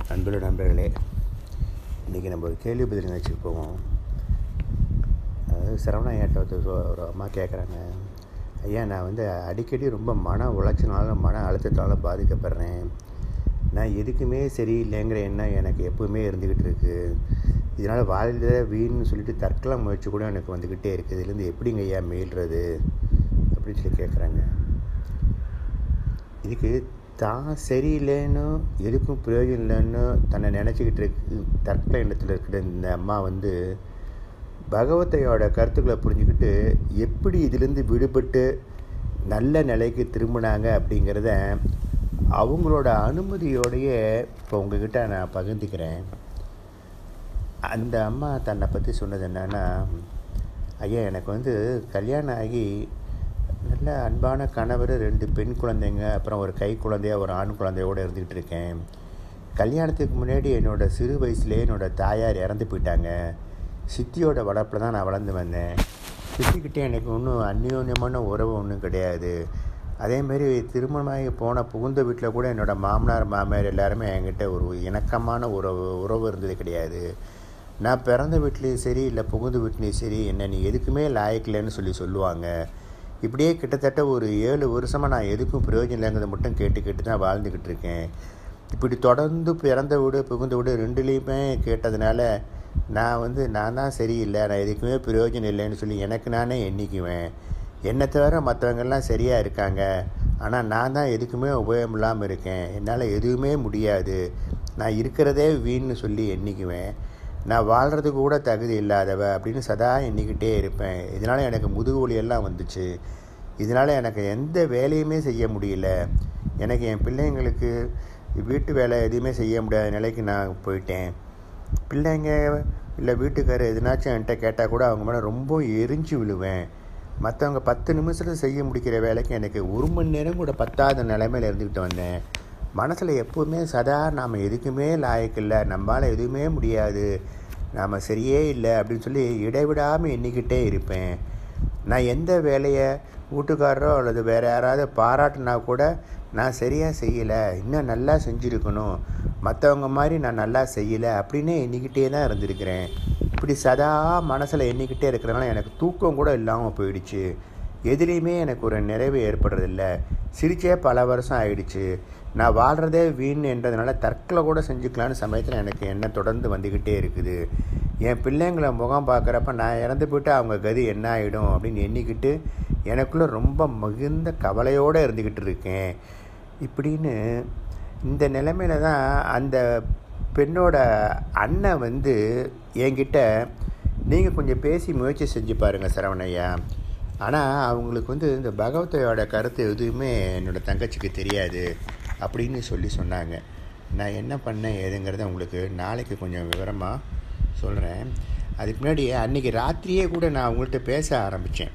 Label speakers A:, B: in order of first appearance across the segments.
A: அன்புள்ள நண்பர்களே, இன்றைக்கி நம்ம ஒரு கேள்வி பதில் நிகழ்ச்சிக்கு போவோம். அதாவது சரவணா ஐயாட்ட ஒரு அம்மா கேட்குறாங்க, ஐயா நான் அடிக்கடி ரொம்ப மன உளைச்சனால மன அழுத்தத்தால் பாதிக்கப்படுறேன். நான் எதுக்குமே சரியில்லைங்கிற எண்ணம் எனக்கு எப்போவுமே இருந்துக்கிட்டு இருக்குது. இதனால் வாழ்ந்த வீணுன்னு சொல்லிட்டு தற்கொலை முயற்சி கூட எனக்கு வந்துக்கிட்டே இருக்குது. இதுலேருந்து எப்படிங்க ஐயா மீள்றது அப்படின்னு சொல்லி கேட்குறாங்க. இதுக்கு தான் சரியில்லைன்னு எதுக்கும் பிரயோஜனம் இல்லைன்னு தன்னை நினச்சிக்கிட்டு இருக்கு தற்கொலை எண்ணத்தில் இருக்கிற இந்த அம்மா பகவத்தையோட கருத்துக்களை புரிஞ்சுக்கிட்டு எப்படி இதிலேருந்து விடுபட்டு நல்ல நிலைக்கு திரும்பினாங்க அப்படிங்கிறத அவங்களோட அனுமதியோடையே இப்போ உங்ககிட்ட நான் பகிர்ந்துக்கிறேன். அந்த அம்மா தன்னை பற்றி சொன்னது என்னென்னா, ஐயா எனக்கு கல்யாணம் ஆகி நல்ல அன்பான கணவர், 2 பெண் குழந்தைங்க, அப்புறம் ஒரு கை குழந்தையாக ஒரு ஆண் குழந்தையோடு இருந்துக்கிட்டு இருக்கேன். கல்யாணத்துக்கு முன்னாடி என்னோடய சிறு வயசுலேயே என்னோடய தாயார் இறந்து போயிட்டாங்க. சித்தியோட வளர்ப்பில் தான் நான் வளர்ந்து வந்தேன். சித்திக்கிட்டே எனக்கு ஒன்றும் அந்யோன்யமான உறவு ஒன்றும் கிடையாது. அதேமாரி திருமணமாகி போன புகுந்த வீட்டில் கூட என்னோடய மாமனார் மாமியார் எல்லாருமே என்கிட்ட ஒரு இணக்கமான உறவு இருந்தது கிடையாது. நான் பிறந்த வீட்லேயும் சரி, இல்லை புகுந்த வீட்லேயும் சரி, என்ன நீ எதுக்குமே லாயக்கில்லைன்னு சொல்லுவாங்க. இப்படியே கிட்டத்தட்ட ஒரு 7 வருஷமாக நான் எதுக்கும் பிரயோஜனம் இல்லைங்கிறத மட்டும் கேட்டு தான் வாழ்ந்துக்கிட்டு இருக்கேன். இப்படி தொடர்ந்து பிறந்த வீடு புகுந்த வீடு 2லேயுமே கேட்டதுனால நான் தான் சரியில்லை, நான் எதுக்குமே பிரயோஜனம் இல்லைன்னு சொல்லி எனக்கு நானே எண்ணிக்குவேன். என்னை தவிர மற்றவங்கெல்லாம் சரியாக இருக்காங்க, ஆனால் நான் தான் எதுக்குமே உபயோகம் இல்லாமல் இருக்கேன். என்னால் எதுவுமே முடியாது, நான் இருக்கிறதே வீண்னு சொல்லி எண்ணிக்குவேன். நான் வாழ்கிறதுக்கு கூட தகுதி இல்லாதவ அப்படின்னு சதா எண்ணிக்கிட்டே இருப்பேன். இதனால் எனக்கு முதுகு வலியெல்லாம் வந்துச்சு. இதனால் எனக்கு எந்த வேலையுமே செய்ய முடியல. எனக்கு என் பிள்ளைங்களுக்கு வீட்டு வேலை எதுவுமே செய்ய முடியாத நிலைக்கு நான் போயிட்டேன். பிள்ளைங்க இல்லை வீட்டுக்காரர் எதுனாச்சும் என்கிட்ட கேட்டால் கூட அவங்க மேலே ரொம்ப எரிஞ்சு விழுவேன். மற்றவங்க 10 நிமிஷத்தில் செய்ய முடிக்கிற வேலைக்கு எனக்கு 1 மணி நேரம் கூட பத்தாத நிலைமையில் இருந்துக்கிட்டு வந்தேன். மனசில் எப்போவுமே சதா நாம் எதுக்குமே லாயக்கில்லை, நம்மளால் எதுவுமே முடியாது, நாம் சரியே இல்லை அப்படின்னு சொல்லி இடைவிடாமல் எண்ணிக்கிட்டே இருப்பேன். நான் எந்த வேலையை வீட்டுக்காரரோ அல்லது வேறு யாராவது பாராட்டினா கூட நான் சரியாக செய்யலை, இன்னும் நல்லா செஞ்சுருக்கணும், மற்றவங்க மாதிரி நான் நல்லா செய்யலை அப்படின்னு எண்ணிக்கிட்டே தான் இருந்திருக்கிறேன். இப்படி சதா மனசில் எண்ணிக்கிட்டே இருக்கிறதுனால எனக்கு தூக்கம் கூட இல்லாமல் போயிடுச்சு. எதுலேயுமே எனக்கு ஒரு நிறைவு ஏற்படுறதில்ல. சிரிச்சே பல வருஷம் ஆயிடுச்சு. நான் வாழ்கிறதே வீண் என்றதுனால தற்கொலை கூட செஞ்சுக்கலான்னு சமயத்தில் எனக்கு எண்ணம் தொடர்ந்து வந்துக்கிட்டே இருக்குது. என் பிள்ளைங்களை முகம் பார்க்குறப்ப நான் இறந்து போய்ட்டு அவங்க கதி என்ன ஆகிடும் அப்படின்னு எண்ணிக்கிட்டு எனக்குள்ளே ரொம்ப மிகுந்த கவலையோடு இருந்துக்கிட்டு இருக்கேன். இப்படின்னு இந்த நிலைமையில தான் அந்த பெண்ணோட அண்ணன் என்கிட்ட, நீங்கள் கொஞ்சம் பேசி முயற்சி செஞ்சு பாருங்கள் சரவணையா, ஆனால் அவங்களுக்கு இந்த பகவத்தையோட கருத்து எதுவுமே என்னோடய தங்கச்சிக்கு தெரியாது அப்படின்னு சொன்னாங்க. நான் என்ன பண்ணேன் ஏதுங்கிறத உங்களுக்கு நாளைக்கு கொஞ்சம் விவரமாக சொல்கிறேன். அதுக்கு முன்னாடி அன்றைக்கி ராத்திரியே கூட நான் அவங்கள்ட்ட பேச ஆரம்பித்தேன்.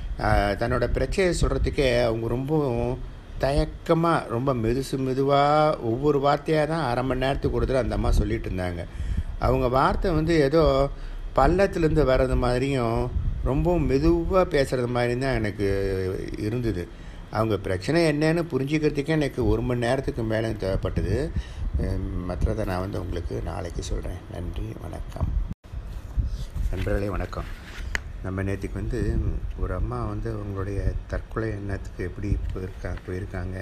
A: தன்னோட பிரச்சனையை சொல்கிறதுக்கே அவங்க ரொம்பவும் தயக்கமாக ரொம்ப மெதுவாக ஒவ்வொரு வார்த்தையாக தான் 1/2 மணி நேரத்துக்கு ஒரு தடவை அந்த அம்மா சொல்லிகிட்டு இருந்தாங்க. அவங்க வார்த்தை ஏதோ பள்ளத்துலேருந்து வர்றது மாதிரியும் ரொம்பவும் மெதுவாக பேசுகிறது மாதிரி தான் எனக்கு இருந்தது. அவங்க பிரச்சனை என்னன்னு புரிஞ்சுக்கிறதுக்கே எனக்கு 1 மணி நேரத்துக்கு மேலே தேவைப்பட்டது. மற்றதை நான் உங்களுக்கு நாளைக்கு சொல்கிறேன். நன்றி, வணக்கம். நண்பர்களே வணக்கம். நம்ம நேற்றுக்கு ஒரு அம்மா அவங்களுடைய தற்கொலை எண்ணத்துக்கு எப்படி போயிருக்காங்க,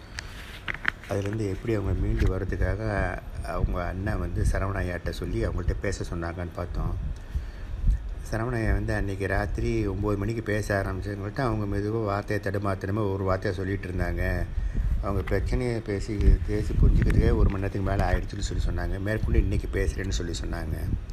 A: அதுலேருந்து எப்படி அவங்க மீண்டு வர்றதுக்காக அவங்க அண்ணன் சரவணா ஐயாட்ட சொல்லி அவங்கள்ட்ட பேச சொன்னாங்கன்னு பார்த்தோம். சரவணையா அன்றைக்கி ராத்திரி 9 மணிக்கு பேச ஆரம்பித்தவங்கள்ட்ட அவங்க மெதுவாக வார்த்தையை தடுமாத்திரமே ஒரு வார்த்தையை சொல்லிகிட்டு இருந்தாங்க. அவங்க பிரச்சனையை பேசி புரிஞ்சுக்கிறதுக்கே 1 மணி நேரத்துக்கு மேலே ஆகிடுச்சுன்னு சொல்லி சொன்னாங்க. மேற்கொண்டு இன்றைக்கி பேசுகிறேன்னு சொன்னாங்க.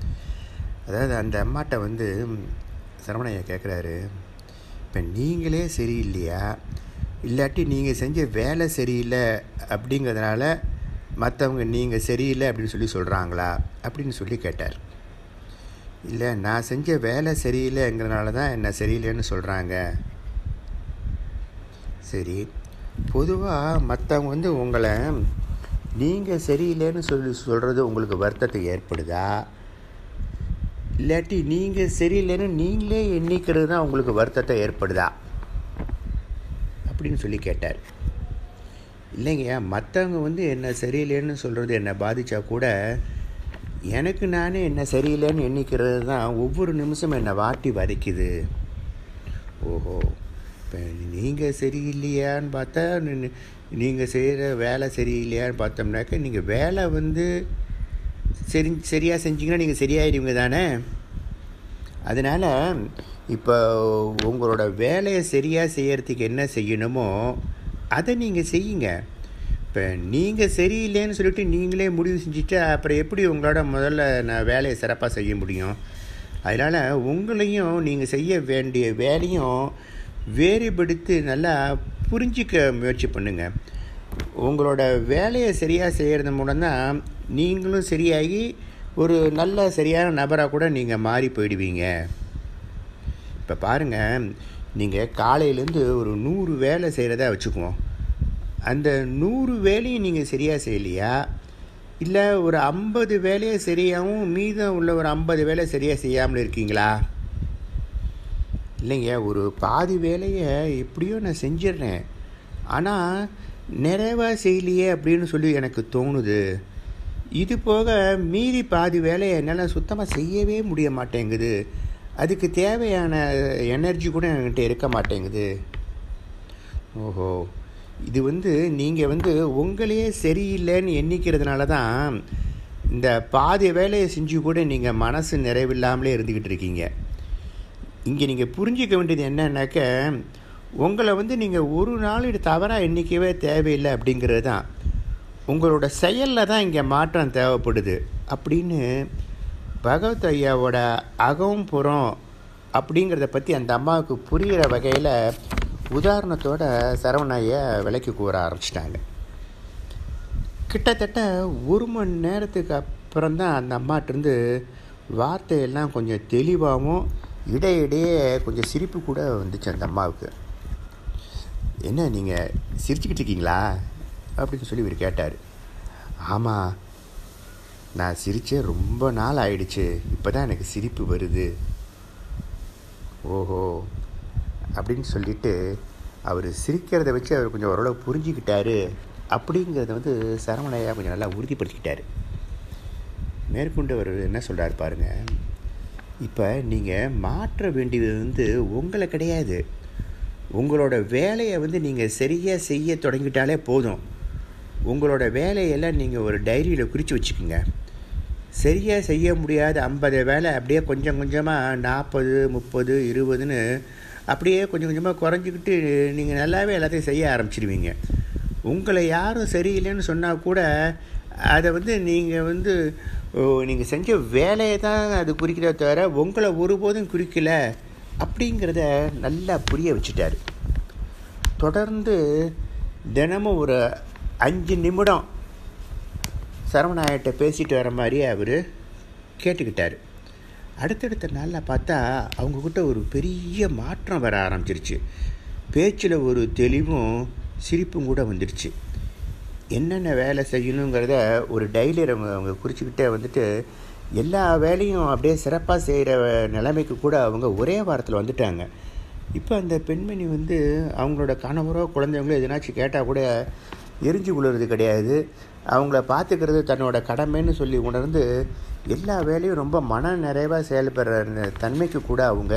A: அதாவது அந்த அம்மாட்ட சரவணையா கேட்குறாரு, இப்போ நீங்களே சரியில்லையா, இல்லாட்டி நீங்கள் செஞ்ச வேலை சரியில்லை அப்படிங்கிறதுனால மற்றவங்க நீங்கள் சரியில்லை அப்படின்னு சொல்கிறாங்களா அப்படின்னு சொல்லி கேட்டார். இல்லை, நான் செஞ்ச வேலை சரியில்லைங்கிறனால தான் என்ன சரியில்லைன்னு சொல்கிறாங்க. சரி, பொதுவாக மற்றவங்க உங்களை நீங்கள் சரியில்லைன்னு சொல்கிறது உங்களுக்கு வருத்தத்தை ஏற்படுதா, இல்லாட்டி நீங்கள் சரியில்லைன்னு நீங்களே எண்ணிக்கிறது தான் உங்களுக்கு வருத்தத்தை ஏற்படுதா அப்படின்னு சொல்லி கேட்டார். இல்லைங்கய்யா, மற்றவங்க வந்து என்ன சரியில்லைன்னு சொல்கிறது என்னை பாதித்தா கூட எனக்கு நானே என்ன சரியில்லைன்னு எண்ணிக்கிறது தான் ஒவ்வொரு நிமிஷமும் என்னை வாட்டி வதைக்குது. ஓஹோ! இப்போ நீங்கள் சரியில்லையான்னு பார்த்தா நீங்கள் செய்கிற வேலை சரியில்லையான்னு பார்த்தோம்னாக்க நீங்கள் வேலை வந்து சரியாக செஞ்சீங்கன்னா நீங்கள் சரியாயிடுவீங்க தானே. அதனால் இப்போ உங்களோட வேலையை சரியாக செய்கிறதுக்கு என்ன செய்யணுமோ அதை நீங்கள் செய்யுங்க. இப்போ நீங்கள் சரியில்லைன்னு சொல்லிட்டு நீங்களே முடிவு செஞ்சுட்டு அப்புறம் எப்படி உங்களோட முதல்ல நான் வேலையை சிறப்பாக செய்ய முடியும்? அதனால் உங்களையும் நீங்கள் செய்ய வேண்டிய வேலையும் வேறுபடுத்தி நல்லா புரிஞ்சிக்க முயற்சி பண்ணுங்கள். உங்களோட வேலையை சரியாக செய்கிறது மூலம்தான் நீங்களும் சரியாகி ஒரு நல்ல சரியான நபராக கூட நீங்கள் மாறி போயிடுவீங்க. இப்போ பாருங்கள், நீங்கள் காலையிலேருந்து ஒரு 100 வேலை செய்கிறதா வச்சுக்குவோம். அந்த 100 வேலையும் நீங்கள் சரியாக செய்யலையா, இல்லை ஒரு 50 வேலையை சரியாகவும் மீதம் உள்ள ஒரு 50 வேலை சரியாக செய்யாமல் இருக்கீங்களா? இல்லைங்க, ஒரு பாதி வேலையை எப்படியோ நான் செஞ்சிடுறேன், ஆனால் நிறைவாக செய்யலையே அப்படின்னு சொல்லி எனக்கு தோணுது. இது போக மீதி பாதி வேலையை என்னால் சுத்தமாக செய்யவே முடிய மாட்டேங்குது. அதுக்கு தேவையான எனர்ஜி கூட என்கிட்ட இருக்க மாட்டேங்குது. ஓஹோ! இது வந்து நீங்கள் வந்து உங்களையே சரியில்லைன்னு எண்ணிக்கிறதுனால தான் இந்த பாதி வேலையை செஞ்சு கூட நீங்கள் மனசு நிறைவில்லாமலே இருந்துக்கிட்டு இருக்கீங்க. இங்கே நீங்கள் புரிஞ்சிக்க வேண்டியது என்னன்னாக்க, உங்களை வந்து நீங்கள் ஒரு நாள் இது தவறாக எண்ணிக்கவே தேவையில்லை அப்படிங்கிறது தான். உங்களோட செயலில் தான் இங்கே மாற்றம் தேவைப்படுது அப்படின்னு பகவத் ஐயாவோட அகம் புறம் அப்படிங்கிறத பற்றி அந்த அம்மாவுக்கு புரிகிற வகையில் உதாரணத்தோட சரவணையை விலைக்கு கூற ஆரம்பிச்சிட்டாங்க. கிட்டத்தட்ட 1 மணி நேரத்துக்கு அப்புறம்தான் அந்த அம்மாட்டிருந்து வார்த்தையெல்லாம் கொஞ்சம் தெளிவாகவும் இடையிடையே கொஞ்சம் சிரிப்பு கூட வந்துச்சு அந்த அம்மாவுக்கு. என்ன நீங்கள் சிரிச்சுக்கிட்டு இருக்கீங்களா அப்படின்னு சொல்லி இவர் கேட்டார். ஆமாம், நான் சிரித்தே ரொம்ப நாள் ஆயிடுச்சு, இப்போ தான் எனக்கு சிரிப்பு வருது. ஓஹோ அப்படின்னு சொல்லிவிட்டு அவர் சிரிக்கிறத வச்சு அவர் கொஞ்சம் ஓரளவு புரிஞ்சுக்கிட்டாரு அப்படிங்கிறத வந்து சரவணையா கொஞ்சம் நல்லா உறுதிப்படுத்திக்கிட்டார். மேற்கொண்டு அவர் என்ன சொல்கிறார் பாருங்கள். இப்போ நீங்கள் மாற்ற வேண்டியது வந்து உங்களை கிடையாது, உங்களோட வேலையை வந்து நீங்கள் சரியாக செய்ய தொடங்கிட்டாலே போதும். உங்களோட வேலையெல்லாம் நீங்கள் ஒரு டைரியில் குறித்து வச்சுக்கோங்க. சரியாக செய்ய முடியாத 50 வேலை அப்படியே கொஞ்சம் கொஞ்சமாக 40, 30, 20ன்னு அப்படியே கொஞ்சம் கொஞ்சமாக குறைஞ்சிக்கிட்டு நீங்கள் நல்லாவே எல்லாத்தையும் செய்ய ஆரம்பிச்சிடுவீங்க. உங்களை யாரும் சரியில்லைன்னு சொன்னால் கூட அதை வந்து நீங்கள் செஞ்ச வேலையை தான் அது குறிக்கிறத தவிர உங்களை ஒருபோதும் குறிக்கலை அப்படிங்கிறத நல்லா புரிய வச்சுட்டார். தொடர்ந்து தினமும் ஒரு 5 நிமிடம் சரவணாயிட்ட பேசிட்டு வர மாதிரியே அவர் கேட்டுக்கிட்டார். அடுத்தடுத்த நாளில் பார்த்தா அவங்கக்கிட்ட ஒரு பெரிய மாற்றம் வர ஆரம்பிச்சிருச்சு. பேச்சில் ஒரு தெளிவும் சிரிப்பும் கூட வந்துடுச்சு. என்னென்ன வேலை செய்யணுங்கிறத ஒரு டைரியில் அவங்க குறிச்சிக்கிட்டே வந்துட்டு எல்லா வேலையும் அப்படியே சிறப்பாக செய்கிற நிலைமைக்கு கூட அவங்க ஒரே வாரத்தில் வந்துட்டாங்க. இப்போ அந்த பெண்மணி வந்து அவங்களோட கணவரோ குழந்தைங்களோ எதனாச்சும் கேட்டால் கூட எரிஞ்சு விழுறது கிடையாது. அவங்கள பார்த்துக்கிறது தன்னோட கடமைன்னு சொல்லி உணர்ந்து எல்லா வேலையும் ரொம்ப மன நிறைவாக செயல்படுற தன்மைக்கு கூட அவங்க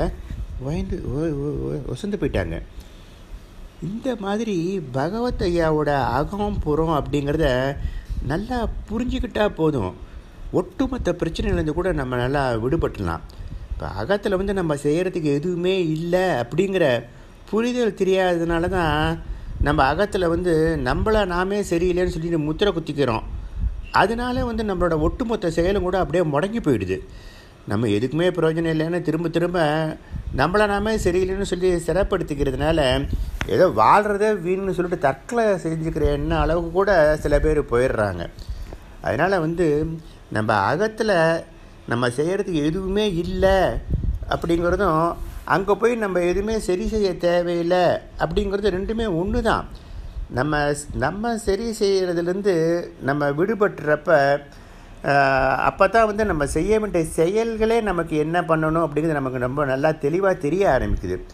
A: ஒசந்து போயிட்டாங்க. இந்த மாதிரி பகவத் ஐயாவோட அகம் புறம் அப்படிங்கிறத நல்லா புரிஞ்சுக்கிட்டால் போதும், ஒட்டுமொத்த பிரச்சனையிலேருந்து கூட நம்ம நல்லா விடுபட்டுலாம். இப்போ அகத்தில் வந்து நம்ம செய்கிறதுக்கு எதுவுமே இல்லை அப்படிங்கிற புரிதல் தெரியாததுனால தான் நம்ம அகத்தில் வந்து நம்மளை நாமே சரியில்லைன்னு சொல்லிட்டு முத்திரை குத்திக்கிறோம். அதனால வந்து நம்மளோட ஒட்டுமொத்த செயலும் கூட அப்படியே முடங்கி போயிடுது. நம்ம எதுக்குமே பிரயோஜனம் இல்லைன்னு திரும்ப திரும்ப நம்மளை நாமே சரியில்லைன்னு சொல்லி சிறப்படுத்திக்கிறதுனால ஏதோ வாழ்கிறதே வீணுன்னு சொல்லிட்டு தற்கொலை செஞ்சுக்கிற என்ன அளவுக்கு கூட சில பேர் போயிடுறாங்க. அதனால் வந்து நம்ம அகத்தில் நம்ம செய்கிறதுக்கு எதுவுமே இல்லை அப்படிங்கிறதும் அங்கே போய் நம்ம எதுவுமே சரி செய்ய தேவையில்லை அப்படிங்கிறது ரெண்டுமே ஒன்று தான். நம்ம சரி செய்கிறதுலேருந்து நம்ம விடுபட்டுறப்ப அப்போ தான் வந்து நம்ம செய்ய வேண்டிய செயல்களே நமக்கு என்ன பண்ணணும் அப்படிங்கிறது நமக்கு ரொம்ப நல்லா தெளிவாக தெரிய ஆரம்பிக்குது.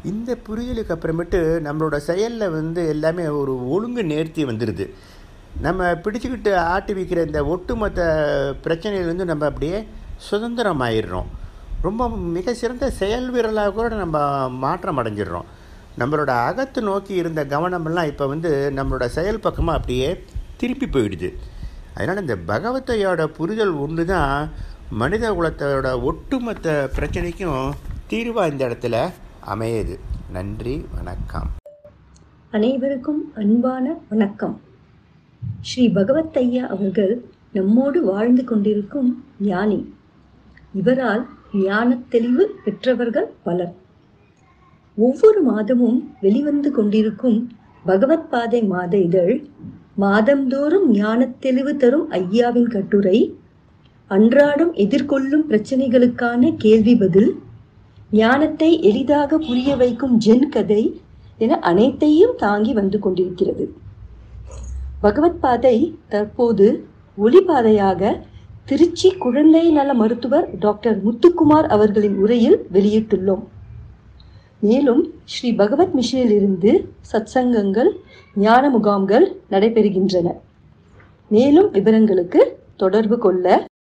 A: இந்த புரிதலுக்கு அப்புறமேட்டு நம்மளோட செயலில் எல்லாமே ஒரு ஒழுங்கு நேர்த்தி வந்துடுது. நம்ம பிடிச்சிக்கிட்டு ஆட்டி வைக்கிற இந்த ஒட்டுமொத்த பிரச்சனையிலேருந்து நம்ம அப்படியே சுதந்திரமாயிடுறோம். ரொம்ப மிக சிறந்த செயல் வீரலாக கூட நம்ம மாற்றம் அடைஞ்சிடுறோம். நம்மளோட அகத்து நோக்கி இருந்த கவனமெல்லாம் இப்போ நம்மளோட செயல் பக்கமாக அப்படியே திருப்பி போயிடுது. அதனால் இந்த பகவத்தையோட புரிதல் ஒன்று தான் மனித குலத்தோட ஒட்டுமொத்த பிரச்சனைக்கும் தீர்வாக இந்த இடத்துல அமையுது. நன்றி, வணக்கம்.
B: அனைவருக்கும் அன்பான வணக்கம். ஸ்ரீ பகவத் ஐயா அவர்கள் நம்மோடு வாழ்ந்து கொண்டிருக்கும் ஞானி. இவரால் ஞான தெளிவு பெற்றவர்கள் பலர். ஒவ்வொரு மாதமும் வெளிவந்து கொண்டிருக்கும் பகவத் பாதை மாத இதழ், மாதந்தோறும் ஞான தெளிவு தரும் ஐயாவின் கட்டுரை, அன்றாடம் எதிர்கொள்ளும் பிரச்சனைகளுக்கான கேள்வி பதில், ஞானத்தை எளிதாக புரிய வைக்கும் ஜென் கதை என அனைத்தையும் தாங்கி வந்து கொண்டிருக்கிறது. பகவத் பாதை தற்போது ஒளிபாதையாக திருச்சி குழந்தை நல மருத்துவர் டாக்டர் முத்துக்குமார் அவர்களின் உரையில் வெளியிட்டுள்ளோம். மேலும் ஸ்ரீ பகவத் மிஷனில் இருந்து சத்சங்கங்கள், ஞான முகாம்கள் நடைபெறுகின்றன. மேலும் விவரங்களுக்கு தொடர்பு கொள்ள